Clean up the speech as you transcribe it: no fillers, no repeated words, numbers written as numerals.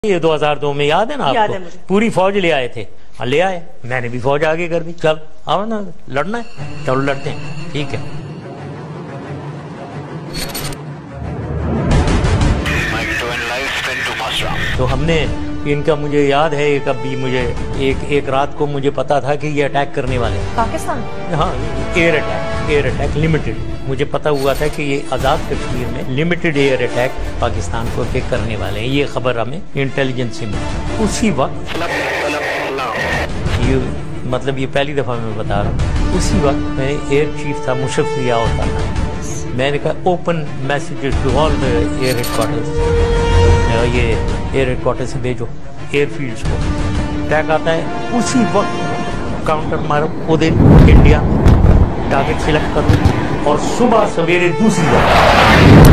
ये 2002 में याद है ना याद आपको? है मुझे। पूरी फौज ले आए थे, ले आए, मैंने भी फौज आगे कर दी। चल आओ ना, लड़ना है चलो लड़ते हैं, ठीक है। तो हमने इनका, मुझे याद है एक, अभी मुझे एक रात को मुझे पता था कि ये अटैक करने वाले हैं पाकिस्तान। हाँ, एयर अटैक लिमिटेड, मुझे पता हुआ था कि ये आज़ाद कश्मीर में लिमिटेड एयर अटैक पाकिस्तान को पे करने वाले हैं। ये खबर हमें इंटेलिजेंस से मिली उसी वक्त। ये मतलब ये पहली दफ़ा मैं बता रहा हूँ। उसी वक्त मैं एयर चीफ था, मुशर्रफ जिया होता था। मैंने कहा open messages to all the air headquarters, ये एयर हेडक्वार्टर से भेजो एयरफील्ड्स को। अटैक आता है उसी वक्त काउंटर मारो, उधर इंडिया टारगेट सिलेक्ट करो और सुबह सवेरे दूसरी बार